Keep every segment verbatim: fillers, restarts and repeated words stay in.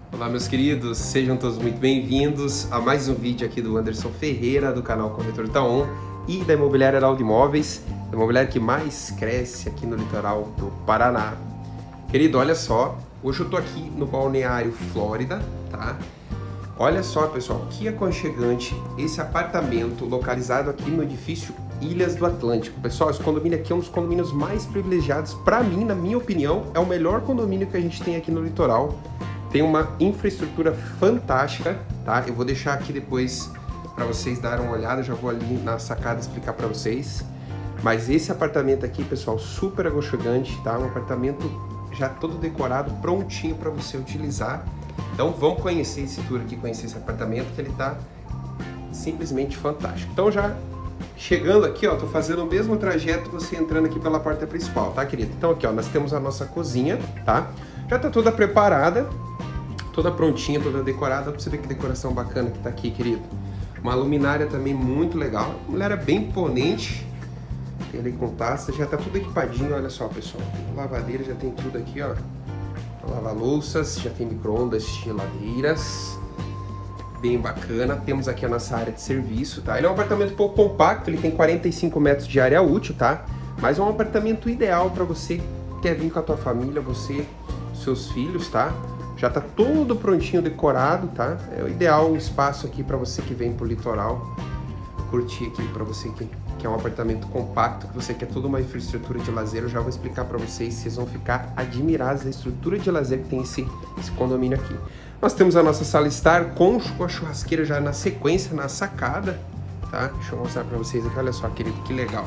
Olá, meus queridos, sejam todos muito bem-vindos a mais um vídeo aqui do Anderson Ferreira, do canal Corretor Taon e da Imobiliária Heraldo Imóveis, a imobiliária que mais cresce aqui no litoral do Paraná. Querido, olha só, hoje eu tô aqui no Balneário Flórida, tá? Olha só, pessoal, que aconchegante esse apartamento localizado aqui no edifício Ilhas do Atlântico. Pessoal, esse condomínio aqui é um dos condomínios mais privilegiados. Para mim, na minha opinião, é o melhor condomínio que a gente tem aqui no litoral. Tem uma infraestrutura fantástica, tá? Eu vou deixar aqui depois para vocês darem uma olhada, já vou ali na sacada explicar para vocês. Mas esse apartamento aqui, pessoal, super aconchegante, tá? Um apartamento já todo decorado, prontinho para você utilizar. Então vamos conhecer esse tour aqui, conhecer esse apartamento, que ele tá simplesmente fantástico. Então já chegando aqui, ó, tô fazendo o mesmo trajeto você entrando aqui pela porta principal, tá, querido? Então aqui, ó, nós temos a nossa cozinha, tá? Já tá toda preparada, toda prontinha, toda decorada. Pra você ver que decoração bacana que tá aqui, querido. Uma luminária também muito legal. Uma luminária bem imponente. Tem ali com taça, já tá tudo equipadinho, olha só, pessoal. Tem lavadeira, já tem tudo aqui, ó. Lava-louças, já tem micro-ondas, geladeiras. Bem bacana. Temos aqui a nossa área de serviço, tá? Ele é um apartamento um pouco compacto, ele tem quarenta e cinco metros de área útil, tá? Mas é um apartamento ideal para você que quer vir com a tua família, você, seus filhos, tá? Já tá todo prontinho, decorado, tá? É o ideal, um espaço aqui para você que vem pro litoral curtir aqui, para você que que é um apartamento compacto, que você quer toda uma infraestrutura de lazer. Eu já vou explicar para vocês, vocês vão ficar admirados da estrutura de lazer que tem esse, esse condomínio aqui. Nós temos a nossa sala estar com a churrasqueira já na sequência, na sacada, tá? Deixa eu mostrar para vocês aqui, olha só, querido, que legal.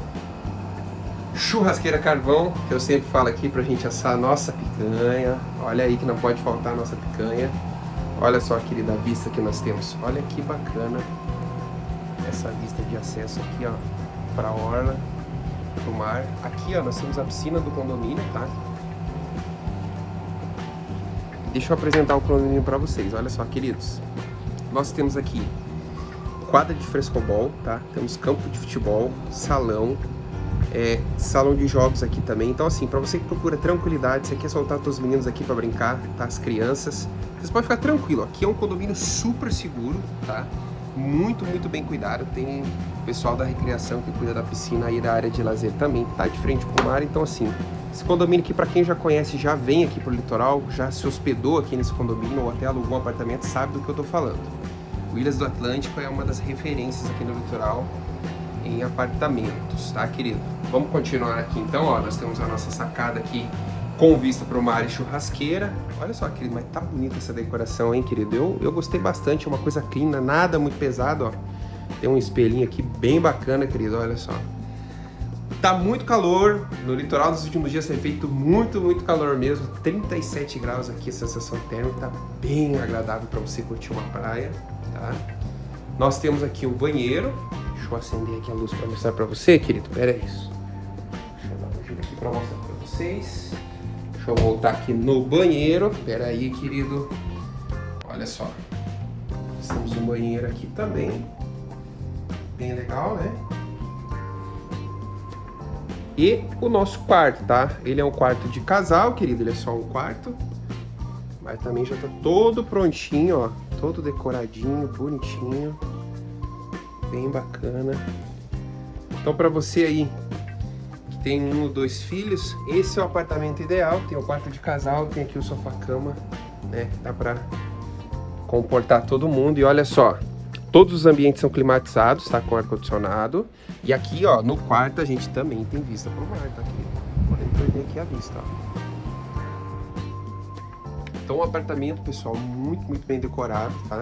Churrasqueira carvão, que eu sempre falo aqui pra gente assar a nossa picanha. Olha aí que não pode faltar a nossa picanha. Olha só, querida, a vista que nós temos. Olha que bacana essa vista de acesso aqui, ó, pra orla, pro mar. Aqui, ó, nós temos a piscina do condomínio, tá? Deixa eu apresentar o condomínio pra vocês. Olha só, queridos. Nós temos aqui quadra de frescobol, tá? Temos campo de futebol, salão, É, salão de jogos aqui também. Então assim, para você que procura tranquilidade, você quer soltar seus meninos aqui para brincar, tá? As crianças, vocês podem ficar tranquilo. Aqui é um condomínio super seguro, tá? Muito, muito bem cuidado. Tem pessoal da recreação que cuida da piscina e da área de lazer também, tá de frente pro mar. Então assim, esse condomínio aqui, para quem já conhece, já vem aqui pro litoral, já se hospedou aqui nesse condomínio ou até alugou um apartamento, sabe do que eu tô falando. O Ilhas do Atlântico é uma das referências aqui no litoral em apartamentos, tá, querido? Vamos continuar aqui então, ó, nós temos a nossa sacada aqui com vista para o mar e churrasqueira. Olha só, querido, mas tá bonita essa decoração, hein, querido? Eu, eu gostei bastante, é uma coisa clean, nada muito pesado, ó. Tem um espelhinho aqui bem bacana, querido, olha só. Tá muito calor, no litoral nos últimos dias tem feito muito, muito calor mesmo. trinta e sete graus aqui, a sensação térmica tá bem agradável para você curtir uma praia, tá? Nós temos aqui o banheiro. Deixa eu acender aqui a luz para mostrar para você, querido. Pera aí. Deixa eu dar um giro aqui para mostrar para vocês. Deixa eu voltar aqui no banheiro. Pera aí, querido. Olha só. Nós temos um banheiro aqui também. Bem legal, né? E o nosso quarto, tá? Ele é um quarto de casal, querido. Ele é só um quarto. Mas também já tá todo prontinho, ó. Todo decoradinho, bonitinho. Bem bacana. Então, para você aí que tem um ou dois filhos, esse é o apartamento ideal. Tem o quarto de casal, tem aqui o sofá-cama, né? Dá para comportar todo mundo. E olha só, todos os ambientes são climatizados, tá? Com ar-condicionado. E aqui, ó, no quarto a gente também tem vista pro mar, tá aqui. Podem perder aqui a vista, ó. Então, um apartamento, pessoal, muito, muito bem decorado, tá?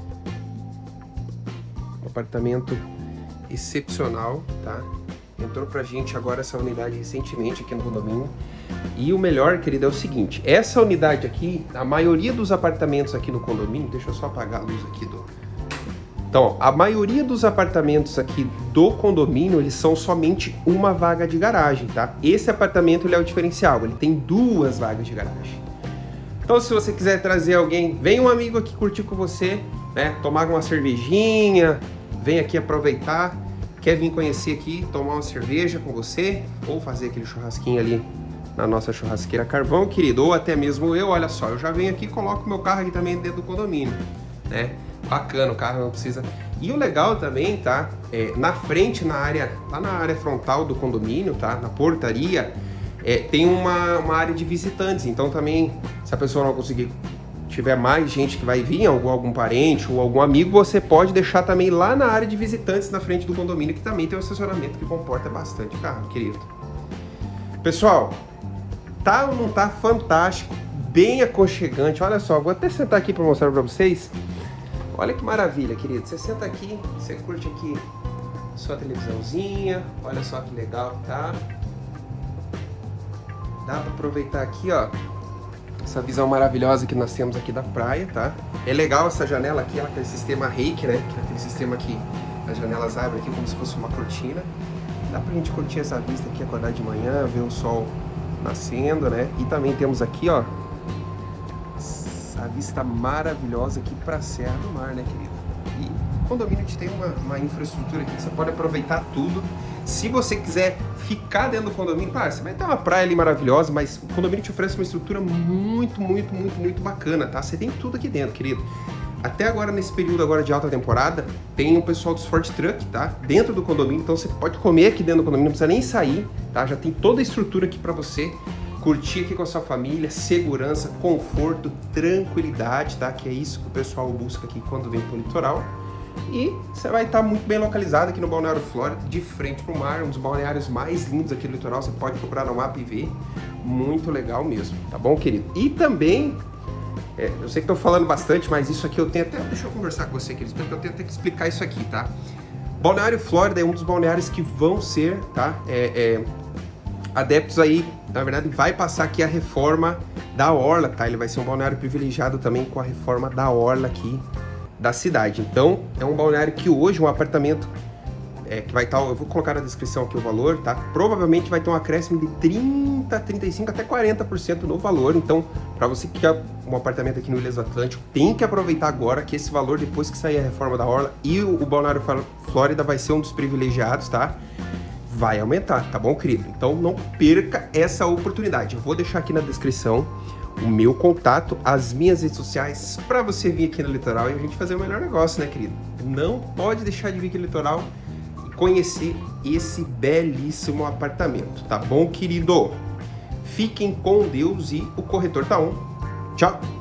Apartamento excepcional, tá? Entrou pra gente agora essa unidade recentemente aqui no condomínio. E o melhor, querido, é o seguinte: essa unidade aqui, a maioria dos apartamentos aqui no condomínio, deixa eu só apagar a luz aqui do... Então, a maioria dos apartamentos aqui do condomínio, eles são somente uma vaga de garagem, tá? Esse apartamento, ele é o diferencial, ele tem duas vagas de garagem. Então, se você quiser trazer alguém, vem um amigo aqui curtir com você, né? Tomar uma cervejinha, vem aqui aproveitar, quer vir conhecer aqui, tomar uma cerveja com você, ou fazer aquele churrasquinho ali na nossa churrasqueira carvão, querido, ou até mesmo eu, olha só, eu já venho aqui e coloco meu carro aqui também dentro do condomínio, né? Bacana, o carro não precisa... E o legal também, tá? É, na frente, na área, lá na área frontal do condomínio, tá? Na portaria, é, tem uma, uma área de visitantes, então também, se a pessoa não conseguir, tiver mais gente que vai vir, algum, algum parente ou algum amigo, você pode deixar também lá na área de visitantes, na frente do condomínio, que também tem um estacionamento que comporta bastante carro, querido. Pessoal, tá ou não tá fantástico, bem aconchegante, olha só, vou até sentar aqui para mostrar para vocês. Olha que maravilha, querido, você senta aqui, você curte aqui sua televisãozinha, olha só que legal que tá. Dá para aproveitar aqui, ó, essa visão maravilhosa que nós temos aqui da praia, tá? É legal essa janela aqui, ela tem o sistema reiki, né? Que é aquele sistema que as janelas abrem aqui como se fosse uma cortina. Dá pra gente curtir essa vista aqui, acordar de manhã, ver o sol nascendo, né? E também temos aqui, ó, essa vista maravilhosa aqui pra Serra do Mar, né, querido? E o condomínio tem uma, uma infraestrutura aqui que você pode aproveitar tudo. Se você quiser ficar dentro do condomínio, claro, você vai ter uma praia ali maravilhosa, mas o condomínio te oferece uma estrutura muito, muito, muito, muito bacana, tá? Você tem tudo aqui dentro, querido. Até agora, nesse período agora de alta temporada, tem o pessoal dos Ford Truck, tá? Dentro do condomínio, então você pode comer aqui dentro do condomínio, não precisa nem sair, tá? Já tem toda a estrutura aqui para você curtir aqui com a sua família, segurança, conforto, tranquilidade, tá? Que é isso que o pessoal busca aqui quando vem pro litoral. E você vai estar muito bem localizado aqui no Balneário Flórida, de frente para o mar, um dos balneários mais lindos aqui do litoral. Você pode procurar no mapa e ver, muito legal mesmo, tá bom, querido? E também, é, eu sei que estou falando bastante, mas isso aqui eu tenho até, deixa eu conversar com você, querido, porque eu tenho até que explicar isso aqui, tá? Balneário Flórida é um dos balneários que vão ser, tá, é, é, adeptos aí, na verdade, vai passar aqui a reforma da orla, tá? Ele vai ser um balneário privilegiado também com a reforma da orla aqui da cidade. Então, é um balneário que hoje um apartamento é, que vai estar, eu vou colocar na descrição aqui o valor, tá? Provavelmente vai ter um acréscimo de trinta, trinta e cinco até quarenta por cento no valor. Então, para você que quer um apartamento aqui no Ilhas do Atlântico, tem que aproveitar agora que esse valor, depois que sair a reforma da orla e o, o Balneário Flórida vai ser um dos privilegiados, tá? Vai aumentar, tá bom, querido? Então, não perca essa oportunidade. Eu vou deixar aqui na descrição o meu contato, as minhas redes sociais, para você vir aqui no litoral e a gente fazer o melhor negócio, né, querido? Não pode deixar de vir aqui no litoral e conhecer esse belíssimo apartamento, tá bom, querido? Fiquem com Deus e o corretor tá on. Tchau!